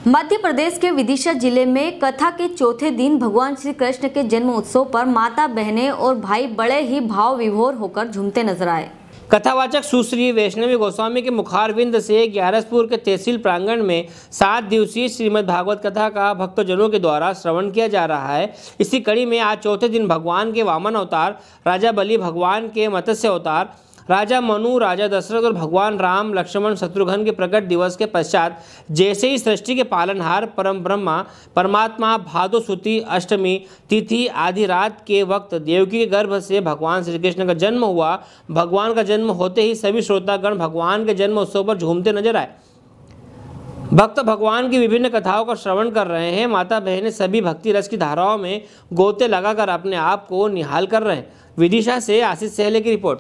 मध्य प्रदेश के विदिशा जिले में कथा के चौथे दिन भगवान श्री कृष्ण के जन्म उत्सव पर माता बहनें और भाई बड़े ही भाव विभोर होकर झूमते नजर आए। कथावाचक सुश्री वैष्णवी गोस्वामी के मुखारविंद से ग्यारसपुर के तहसील प्रांगण में 7 दिवसीय श्रीमद् भागवत कथा का भक्तजनों के द्वारा श्रवण किया जा रहा है। इसी कड़ी में आज चौथे दिन भगवान के वामन अवतार राजा बलि, भगवान के मत्स्य अवतार राजा मनु, राजा दशरथ और भगवान राम, लक्ष्मण, शत्रुघ्न के प्रकट दिवस के पश्चात जैसे ही सृष्टि के पालनहार परम ब्रह्मा परमात्मा भादो सुदी अष्टमी तिथि आधी रात के वक्त देवकी के गर्भ से भगवान श्री कृष्ण का जन्म हुआ। भगवान का जन्म होते ही सभी श्रोतागण भगवान के जन्म उत्सव पर झूमते नजर आए। भक्त भगवान की विभिन्न कथाओं का श्रवण कर रहे हैं। माता बहनें सभी भक्ति रस की धाराओं में गोते लगाकर अपने आप को निहाल कर रहे हैं। विदिशा से आशीष सहले की रिपोर्ट।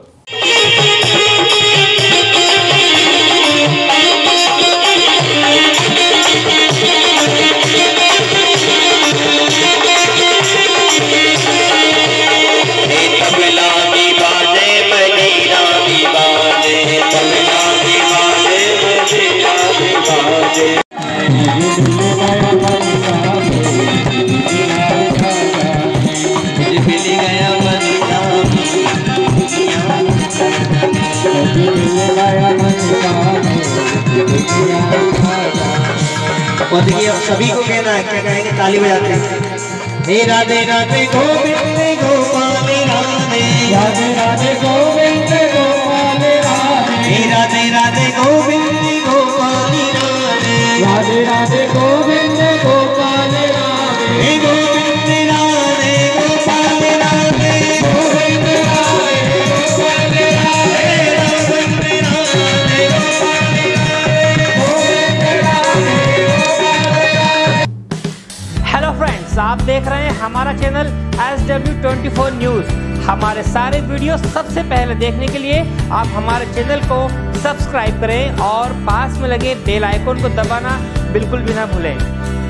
सभी को कहना है, क्या कहेंगे? ताली बजाते हैं। हे राधे राधे गोविंद गोपाल राधे, राधे राधे गोविंद गोपाल राधे, हे राधे राधे गोविंद गोपाल राधे, राधे राधे गोविंद गोपाल राधे, हे गोविंद राधे गोपाल राधे, गोविंद राधे गोपाल राधे, गोविंद राधे हेलो फ्रेंड्स, आप देख रहे हैं हमारा चैनल SW24 न्यूज़। हमारे सारे वीडियो सबसे पहले देखने के लिए आप हमारे चैनल को सब्सक्राइब करें और पास में लगे बेल आइकन को दबाना बिल्कुल भी ना भूलें।